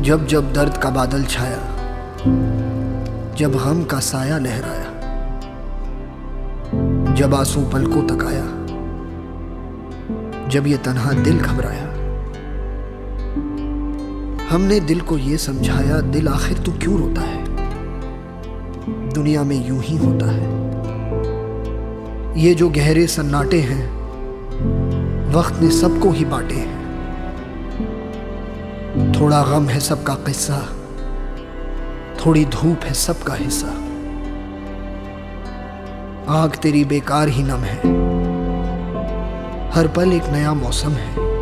जब जब दर्द का बादल छाया, जब गम का साया लहराया, जब आंसू पलकों तक आया, जब ये तन्हा दिल घबराया, हमने दिल को ये समझाया, दिल आखिर तू क्यों रोता है, दुनिया में यूं ही होता है। ये जो गहरे सन्नाटे हैं, वक्त ने सबको ही बांटे हैं। थोड़ा गम है सबका किस्सा, थोड़ी धूप है सबका हिस्सा। आग तेरी बेकार ही नम है, हर पल एक नया मौसम है।